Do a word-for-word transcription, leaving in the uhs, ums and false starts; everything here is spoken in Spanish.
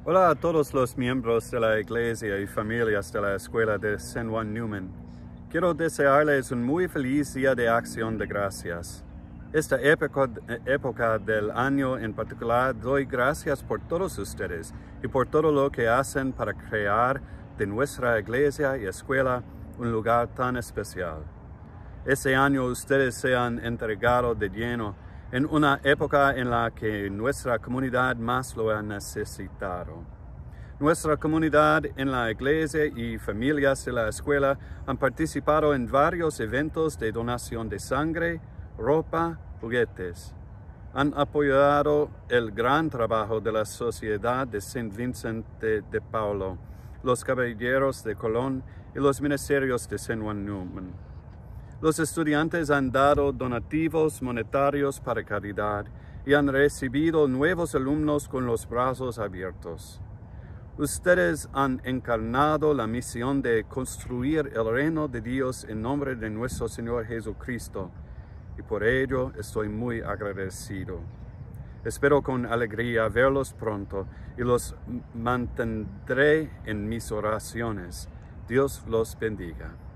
Hola a todos los miembros de la Iglesia y familias de la Escuela de San Juan Neumann. Quiero desearles un muy feliz Día de Acción de Gracias. Esta época, época del año en particular, doy gracias por todos ustedes y por todo lo que hacen para crear de nuestra iglesia y escuela un lugar tan especial. Este año ustedes se han entregado de lleno en una época en la que nuestra comunidad más lo ha necesitado. Nuestra comunidad en la iglesia y familias de la escuela han participado en varios eventos de donación de sangre, ropa, juguetes. Han apoyado el gran trabajo de la Sociedad de San Vicente de Paulo, los Caballeros de Colón y los ministerios de San Juan Neumann. Los estudiantes han dado donativos monetarios para caridad y han recibido nuevos alumnos con los brazos abiertos. Ustedes han encarnado la misión de construir el reino de Dios en nombre de nuestro Señor Jesucristo, y por ello estoy muy agradecido. Espero con alegría verlos pronto y los mantendré en mis oraciones. Dios los bendiga.